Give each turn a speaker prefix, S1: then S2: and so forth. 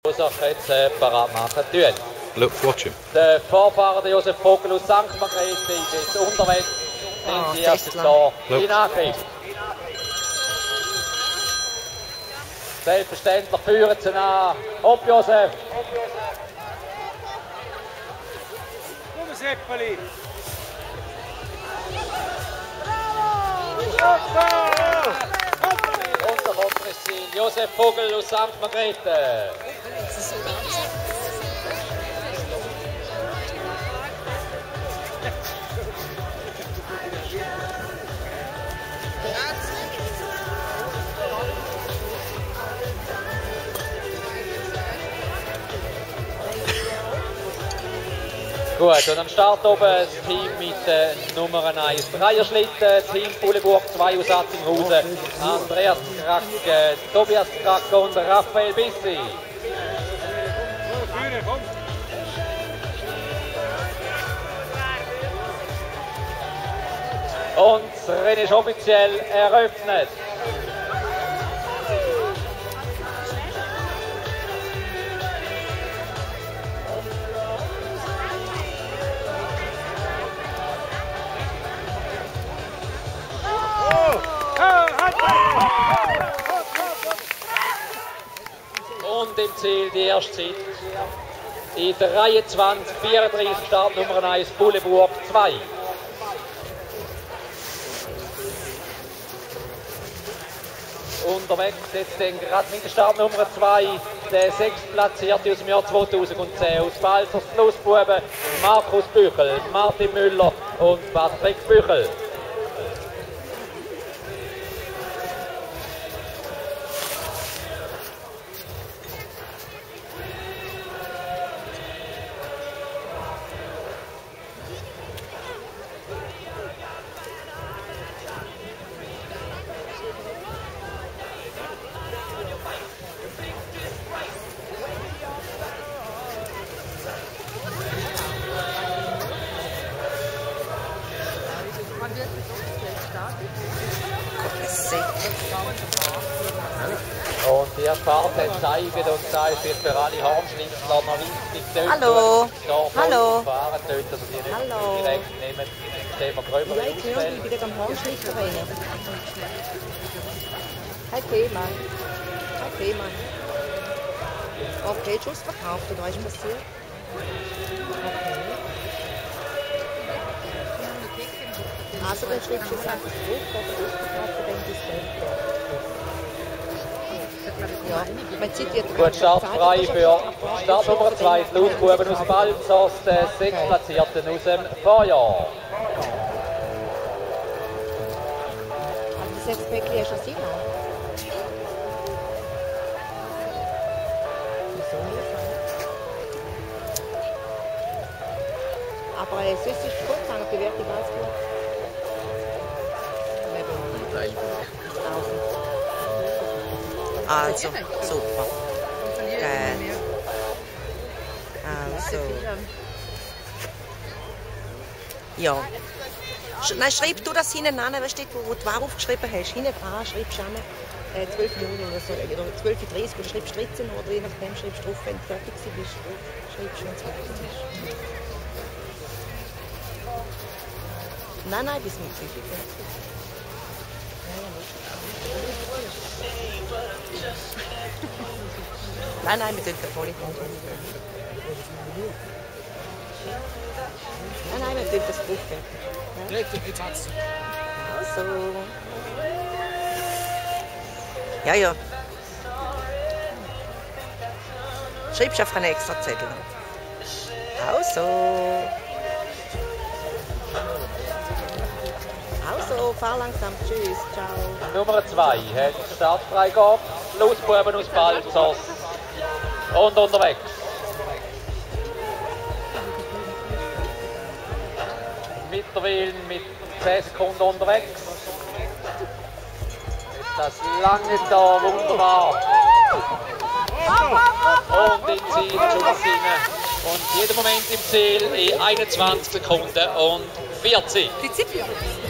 S1: Jetzt parat machen tun.
S2: Look, watch him.
S1: Der Vorfahrer der Josef Vogel aus St. Margrethe ist jetzt unterwegs. Nimmt die erste Tor in Angriff. Selbstverständlich führen sie an. Hopp, Josef.
S3: Komm, Seppeli.
S1: Und der kommt das Ziel. Josef Vogel aus St. Margrethe. Gut, und am Start oben das Team mit Nummer 1 Dreierschlitten, Team Bullenburg 2 aus Attinghausen, Andreas Krack, Tobias Krack und Raphael Bissi. Und das Rennen ist offiziell eröffnet. Und im Ziel die erste Zeit. Die 23:34 Start Nummer 1 Bullenburg 2. Unterwegs jetzt den gerade mit der Start Nummer 2, der 6. Platzierte aus dem Jahr 2010 aus Balzers Schlussbuben, Markus Büchel, Martin Müller und Patrick Büchel. Und die Fahrt zeigen und da ist jetzt für alle Hornschlitzler noch wichtig.
S4: Hallo. Hallo.
S1: Fahren dort, dass sie nicht direkt nehmen. Stefan Gröber
S4: Ja, ich höre dich wieder am Hornschlitter rein. Kein Thema. Kein Thema. Okay, Schuss verkauft, oder was ist passiert? Okay. Also dann schreibst du es einfach zurück, oder ausverkauft, dann bis dann. Ja, meine Zeit wird
S1: gut, startfrei für Start Nummer 2, die Laufbuben aus Balzers, der 6. Platzierten aus dem Vorjahr.
S4: Aber das 6 Päckchen hast du schon immer. Wieso nicht? Aber sonst ist es gut gegangen, die Bewertung ganz gut. Also, super. Geil. Also. Ja. Nein, schreib du das hinten an, weißt du, wo du Ware aufgeschrieben hast. Hinten dran schreibst du an 12 Juni oder so, oder 12:30 Uhr, oder schreibst 13 oder je nachdem schreibst du drauf, wenn du fertig bist. Schreibst du, wenn es fertig ist. Nein, bis Mittwoch. Nein, wir sind der Polizei. Nein, wir sind das Buch.
S3: Jetzt hat's.
S4: Also. Ja. Schreibst auf einen extra Zettel. Also, fahr langsam. Tschüss, ciao.
S1: Nummer 2 hat Startfreigabe, Laufbuben aus Balzers und unterwegs. Mittlerweile mit 10 Sekunden unterwegs. Das lange da, wunderbar. Und in Ziel, Schuss hinein. Und jeder Moment im Ziel in 21 Sekunden und 40.
S4: Die Zeit